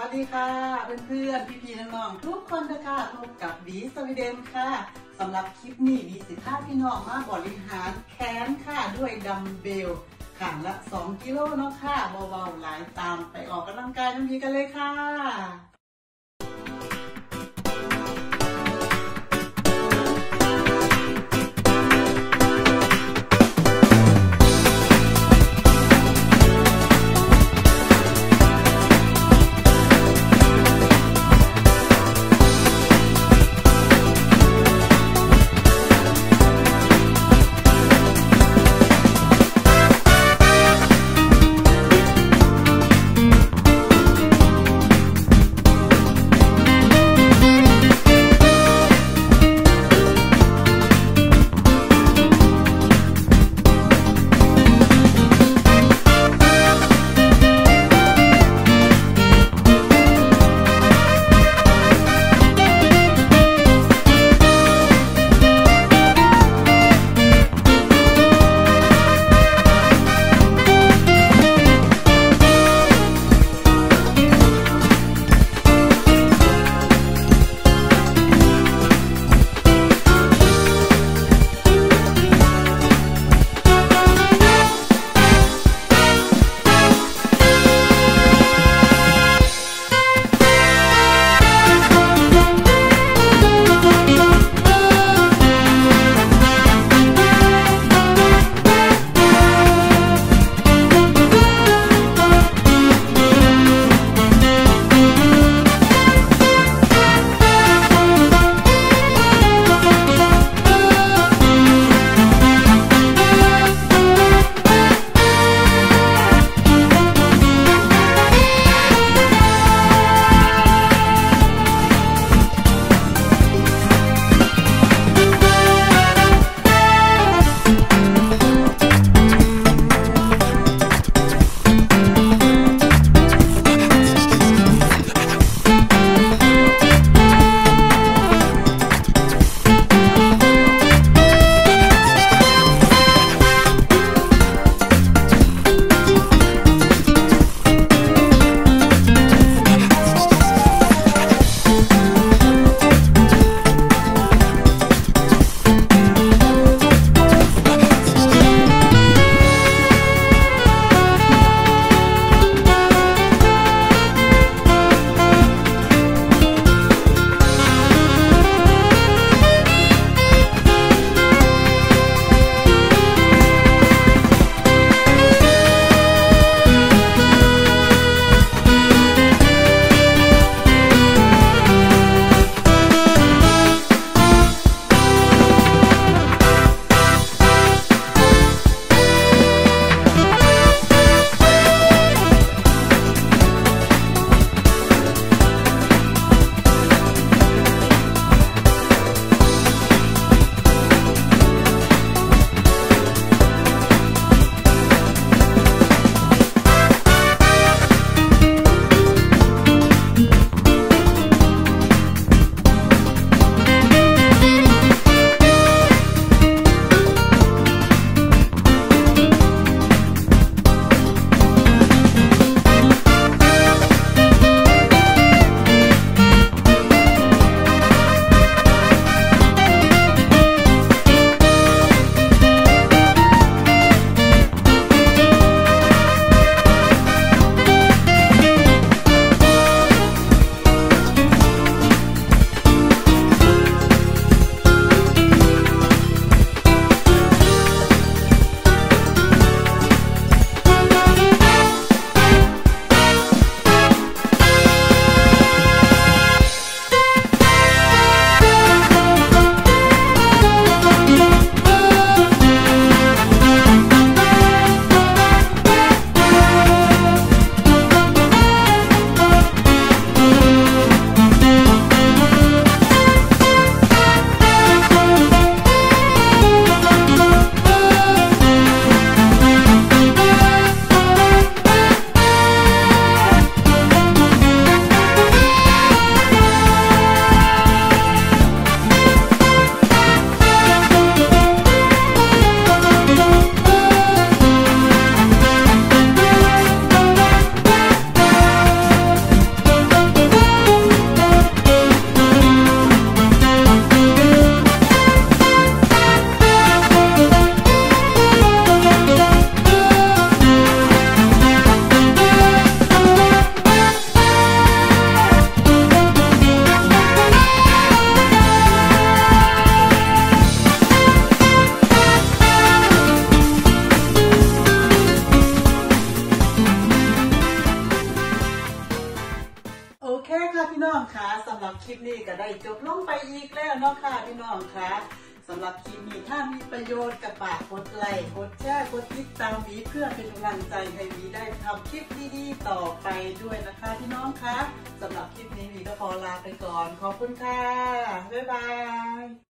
ดีค่ะเพื่อนๆพี่ๆน้องๆทุกคนนะคะพบกับวีสวีเดนค่ะสำหรับคลิปนี้วีสิพาพี่น้องมาบริหารแขนค่ะด้วยดัมเบลข้างละ2 กิโลเนาะค่ะเบาๆหลายตามไปออกกำลังกายน้ำพีกันเลยค่ะลิปนี้ก็ได้จบลงไปอีกแล้วเนาะค่ะพี่น้องค่ะสำหรับคลิปนี้ถ้ามีประโยชน์กับฝากกดไลค์กดแชร์กดติดตามวีเพื่อเป็นกำลังใจให้วีได้ทำคลิปดีๆต่อไปด้วยนะคะพี่น้องคะสำหรับคลิปนี้วีก็ขอลาไปก่อนขอบคุณค่ะบ๊ายบาย